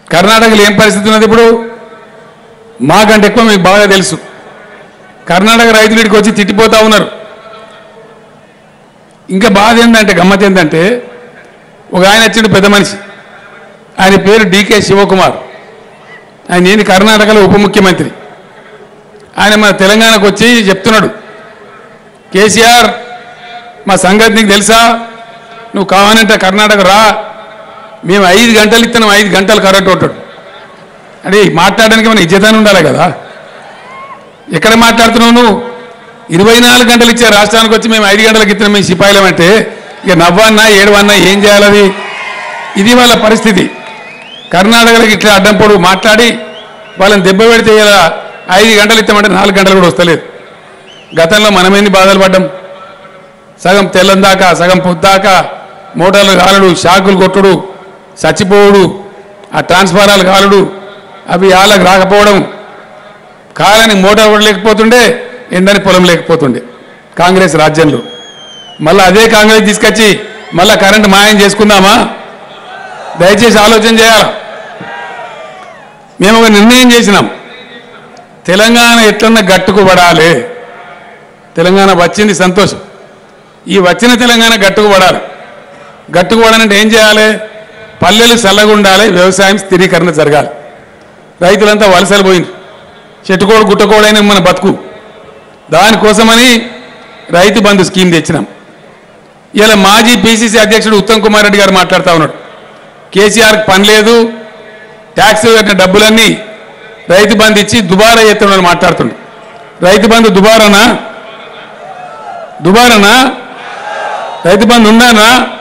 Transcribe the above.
కర్ణాటకలో ఏం పరిస్థితి ఉన్నది ఇప్పుడు? మాకంటే ఎక్కువ మీకు బాగా తెలుసు. కర్ణాటక రైతులు ఇక్కడికి వచ్చి తిట్టిపోతూ ఉన్నారు. ఇంకా బాధ ఏంటంటే, గమ్మత్ ఏంటంటే, ఒక ఆయన వచ్చిండు, పెద్ద మనిషి, ఆయన పేరు డికే శివకుమార్. ఆయన ఏంది కర్ణాటకలో ఉప ముఖ్యమంత్రి. ఆయన మన తెలంగాణకు వచ్చి చెప్తున్నాడు, కేసీఆర్ మా సంగతి నీకు తెలుసా, నువ్వు కావాలంటే కర్ణాటక రా, మేము 5 గంటలు ఇస్తున్నాం, 5 గంటలు కరెంట్ ఉంటాడు. అంటే మాట్లాడడానికి మన ఇజ్జతాన్ని ఉండాలి కదా. ఎక్కడ మాట్లాడుతున్నావు నువ్వు? 24 గంటలు ఇచ్చే రాష్ట్రానికి వచ్చి మేము 5 గంటలకు ఇస్తున్నాం మేము సిపాయిలం అంటే ఇక నవ్వన్నా ఏడవన్నా ఏం చేయాలది? ఇది వాళ్ళ పరిస్థితి. కర్ణాటకలకు ఇట్లా అడ్డం పొడుగు మాట్లాడి వాళ్ళని దెబ్బ పెడితే ఇలా 5 గంటలు ఇస్తామంటే 4 గంటలు కూడా వస్తలేదు. గతంలో మనమేంది బాధలు పడ్డాం? సగం తెల్లం దాకా సగం పొద్దాకా మోటార్లు కాలడు, షాకులు కొట్టుడు, చచ్చిపోవుడు, ఆ ట్రాన్స్ఫారాలు కాలుడు, అవి వాళ్ళకి రాకపోవడం, కాలని మోటార్ కూడా లేకపోతుండే, ఎండని పొలం లేకపోతుండే కాంగ్రెస్ రాజ్యంలో. మళ్ళీ అదే కాంగ్రెస్ తీసుకొచ్చి మళ్ళీ కరెంటు మాయం చేసుకుందామా? దయచేసి ఆలోచన చేయాలి. మేము ఒక నిర్ణయం చేసినాం, తెలంగాణ ఎట్లన్నా గట్టుకుపడాలి. తెలంగాణ వచ్చింది సంతోషం, ఈ వచ్చిన తెలంగాణ గట్టుకుపడాలి. గట్టుకుపడాలంటే ఏం చేయాలి? పల్లెలు చల్లగా ఉండాలి, వ్యవసాయం స్థిరీకరణ జరగాలి. రైతులంతా వలసలు పోయింది, చెట్టుకోడు గుట్టకోడైన మన బతుకు. దానికోసమని రైతు బంధు స్కీమ్ తెచ్చినాం. ఇలా మాజీ పిసిసి అధ్యక్షుడు ఉత్తమ్ కుమార్ రెడ్డి గారు మాట్లాడుతూ ఉన్నాడు, కేసీఆర్కి పని లేదు, ట్యాక్స్ కట్టిన డబ్బులన్నీ రైతు బంధు ఇచ్చి దుబారా చేస్తున్నాడు మాట్లాడుతుండు. రైతు బంధు దుబారానా? రైతు బంధు ఉందానా?